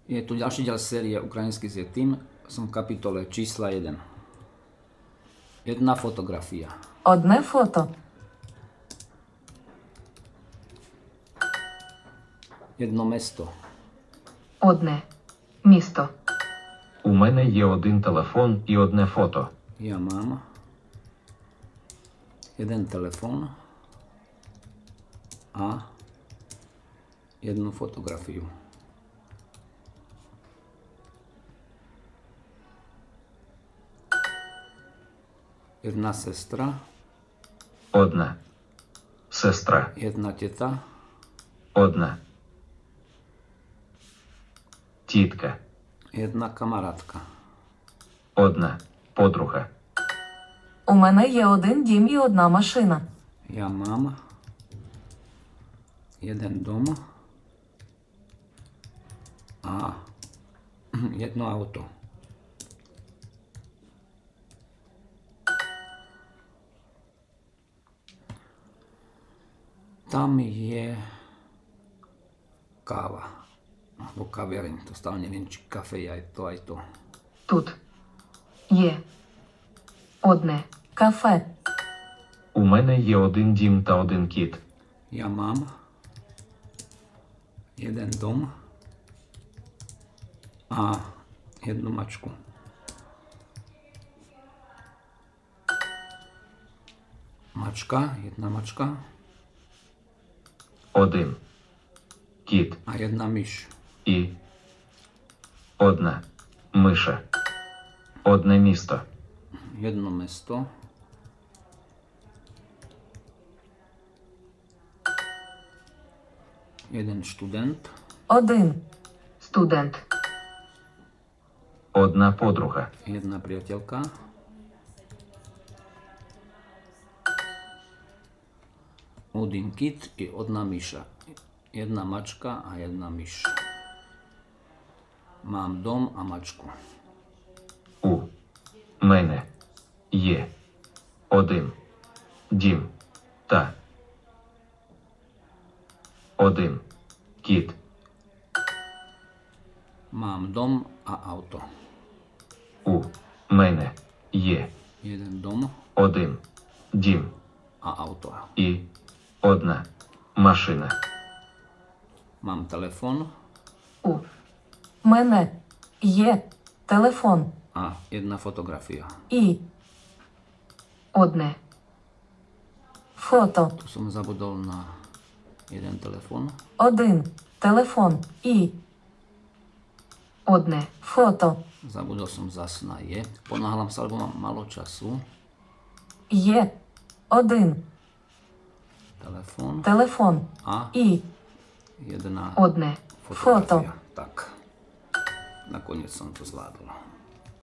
Je tu ďalší diel série Ukrajinský s tým. Som v kapitole čísla 1. Jedna fotografia. Одне фото. Jedno mesto. Одне місто. У мене є один телефон і одне фото. Ja mám jeden telefón a jednu fotografiu. Jedna sestra, Одна. Сестра. jedna teta, Одна. Тітка. jedna kamarátka. Одна. Подруга. У мене є один дім і одна машина. Ja mám jeden dom a jedno auto. Tam je káva. Alebo kaviareň. To stále neviem, či kafe je aj to. Тут є одне кафе. У мене є один дім та один кіт. Ja mám jeden dom a jednu mačku. Jedna mačka Один. Кіт. a jedna myš. І одна. Миша. Одне місто. Jedno mesto. Jeden študent. Один студент. Одна подруга. Jedna priateľka. Один kit i одна myša. Jedna mačka a jedna myš. Mám dom a mačku. У мене є один дім та один кіт. Mám dom a auto. У мене є Jeden dom один дім a auto. і одна машина. Mám telefon У мене є телефон a jedna fotografia. і одне фото. Tu som zabudol na jeden telefon. Один телефон і одне фото. Zabudol som zas na je. Ponáhľam sa, lebo mám málo času. Є один Telefon телефон a і jedna одне фото. fotografia. Tak. Nakoniec som to zvládol.